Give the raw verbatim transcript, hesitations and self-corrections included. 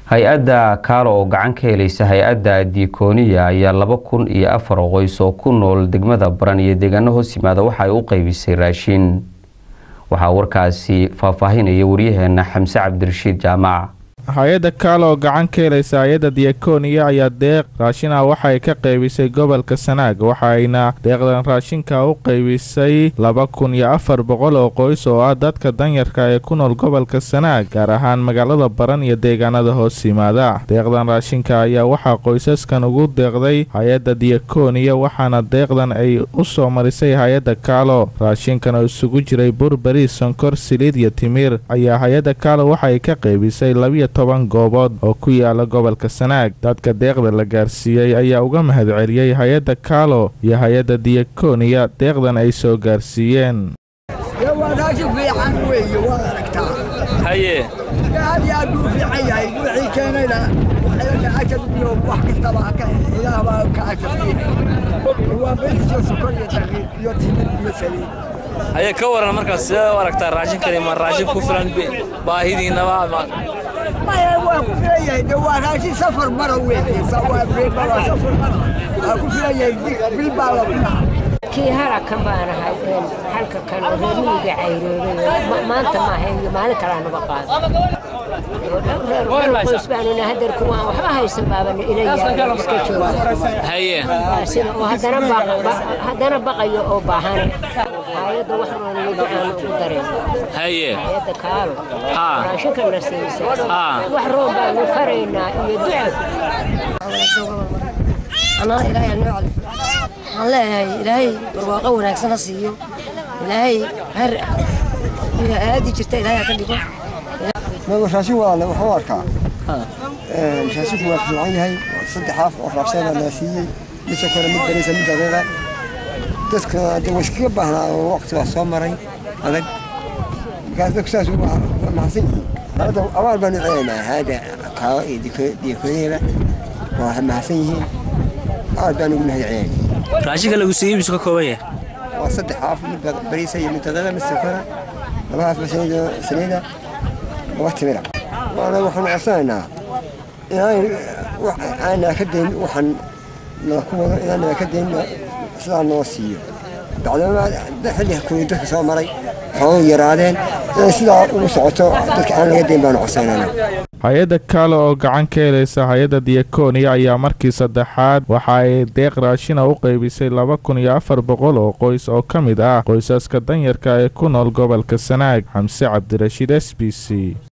hay-adda kaalo oo gacan ka helaysa hay-adda diikooniya ayaa laba kun iyo afar qoys oo ku nool degmada Baran iyo deegaano hoos yimaada waxa ay u qaybisay raashin. Waxa warkaasi faahfaahinaya wariyaheena Xamse Cabdirashiid Jaamac. hay-adda kaalo oo gacan ka helaysa hay-adda diikooniya ayaa deeq raashin ah waxa ay ka qaybisay gobolka Sanaag, waxayna deeqdan raashinka u qaybisay laba kun iyo afar boqol oo qoys oo ah dadka danyarka ee ku nool gobolka Sanaag, gaar ahaan magaalada Baran iyo deegaanada hoos yimaada. Deeqdan raashinka ayaa waxa qoysaskan ugu deeqday hay-adda diikooniya, waxaana deeqdan ay u soo marisay hay-adda kaalo. raashinkan oo isugu jiray bur, bariis, sonkor, saliid iyo timir ayaa hay-adda kaalo waxa ay ka qaybisay laba toban goobood oo ku yaala gobolka Sanaag. Dadka deeqda la gaarsiiyay ayaa uga mahadceliyay hay-adda kaalo iyo hay-adda diikooniya deeqdan ay soo gaarsiiyeen. haye هذه أقول في عيها يقول كان لا عشر يوم واحد طبعا إلى ما كعشر سنين هو بس سكر يتغير يتم المسألة. هيا كورنا مركز وركتار راجين كريم راجين كفران باهيدين نوا ما هو كفرية دوا راجين سفر مرة وين سوا بين مرة سفر مرة كفرية بالبالة كي هلا كمان هاي حلقة كانوا رمي عيروا ما أنت ما هي ما لك أنا بقى بس بأننا هذا الكوان وحنا هاي سبابا إلي هي وهذا نبقى هذا نبقى يوبا هاي هاي دوحنا نيجان ودرين هي هاي تكالو ها شكرا لسيس ها وحروبا نفرينا يدعو أنا إلهي النوع الله إلهي برواقة وناكسنا سيو إلهي هر هذه جرتي إلهي أكلمه ما مشاسي ولا وحواركا مشاسي هو في العين هاي صدق حاف وحرسنا ناسية ليش كنا مدرسة مدرسة تذكر توشكي بهنا وقت الصومري هذا قاعد تكساس محسن هذا أول بني عينا هذا كاي ديكونيلا واحد محسنه أول بني من هالعين راشيك اللي يسيب بس كوباية وصدق حاف بريسة متغيرة من السفرة ما في سنيدة سنيدة وقت مرة وأنا وحنا عصينا يعني أنا كدين وحن نقول أنا كدين صار نوصيه بعد ما دخل يكون يدخل صار مري حول يرادين سلا وسعته دك أنا كدين بان عصينا hay-adda kaalo oo gacan ka helaysa hay-adda diikooniya ayaa markii saddexaad waxa ay deeq raashin u qaybisay laba kun iyo afar boqol oo qoys oo ka mid ah qoysaska danyarka ee ku nool gobolka Sanaag. Xamse Cabdirashiid, S B C.